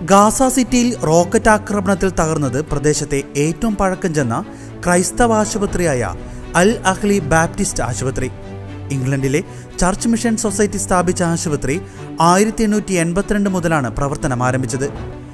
Gaza സിറ്റിയിൽ rocket ആക്രമണത്തിൽ തകർന്നത് പ്രദേശത്തെ ഏറ്റവും പഴക്കം ചെന്ന ക്രൈസ്തവ ആശുപത്രിയായ അൽ അഹ്ലി ബാപ്റ്റിസ്റ്റ് ആശുപത്രി. ഇംഗ്ലണ്ടിലെ ചർച്ച് മിഷൻ സൊസൈറ്റി സ്ഥാപിച്ച ആശുപത്രി 1882 മുതലാണ് പ്രവർത്തനം ആരംഭിച്ചത്.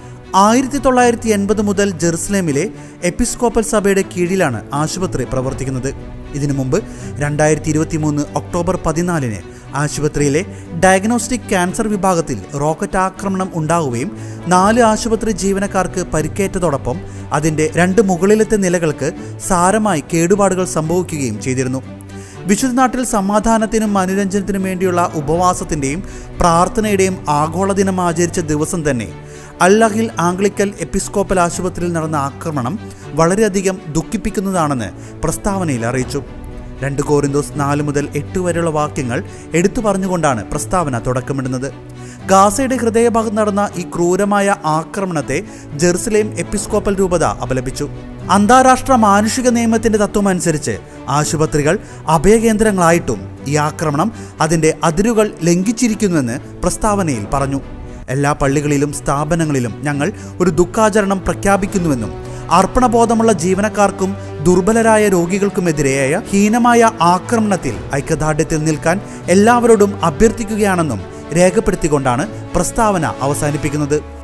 1980 മുതൽ ജെറുസലേമിലെ എപ്പിസ്കോപ്പൽ സഭയുടെ കീഴിലാണ് ആശുപത്രി പ്രവർത്തിക്കുന്നത്. ഇതിനു മുമ്പ് 2023 ഒക്ടോബർ 14 ആശുപത്രിയിലെ ഡയഗ്നോസ്റ്റിക് ക്യാൻസർ വിഭാഗത്തിൽ റോക്കറ്റ് ആക്രമണം ഉണ്ടാവുകയും 4 ആശുപത്രി ജീവനക്കാർക്ക് പരിക്കേറ്റതോടൊപ്പം അതിൻ്റെ 2 മുകളിലത്തെ നിലകൾക്ക് സാരമായി കേടുപാടുകൾ സംഭവിക്കുകയും ചെയ്തിരുന്നു. വിശുദ്ധ നാട്ടിൽ സമാധാനത്തിനും മനോരഞ്ജനത്തിനും വേണ്ടിയുള്ള ഉപവാസത്തിൻ്റെയും പ്രാർത്ഥനയുടെയും ആഗോള ദിനം ആചരിച്ച ദിവസം തന്നെ അൽ അഹ്ലി ആംഗ്ലിക്കൽ എപ്പിസ്കോപ്പൽ ആശുപത്രിയിൽ നടന്ന ആക്രമണം വളരെയധികം ദുഃഖിപ്പിക്കുന്നതാണെന്ന് പ്രസ്താവനയിൽ അറിയിച്ചു. 2 കോരിന്തോസ് 4 മുതൽ 8 വരെയുള്ള വാക്യങ്ങൾ എടുത്തു പറഞ്ഞുകൊണ്ടാണ് പ്രസ്താവന തുടക്കമിടുന്നത്. ഗാസയുടെ ഹൃദയഭാഗത്ത് നടന്ന ഈ ക്രൂരമായ ആക്രമണത്തെ ജെറുസലേം എപ്പിസ്കോപ്പൽ രൂപത അപലപിച്ചു. അന്താരാഷ്ട്ര മാനുഷിക നിയമത്തിന്റെ തത്വമനുസരിച്ച് ആശുപത്രികൾ അഭയകേന്ദ്രങ്ങളായിട്ടും ഈ ആക്രമണം അതിൻ്റെ അതിരുകൾ ലംഘിച്ചിരിക്കുന്നുവെന്ന് പ്രസ്താവനയിൽ പറഞ്ഞു. എല്ലാ പള്ളികളിലും സ്ഥാപനങ്ങളിലും ഞങ്ങൾ ഒരു ദുഃഖാചരണം പ്രഖ്യാപിക്കുന്നുവെന്നും അർപ്പണബോധമുള്ള ജീവനക്കാർക്കും ദുർബലരായ രോഗികൾക്കുമെതിരെയായ ഹീനമായ ആക്രമണത്തിൽ ഐക്യദാർഢ്യത്തിൽ നിൽക്കാൻ എല്ലാവരോടും അഭ്യർത്ഥിക്കുകയാണെന്നും രേഖപ്പെടുത്തിക്കൊണ്ടാണ് പ്രസ്താവന അവസാനിപ്പിക്കുന്നത്.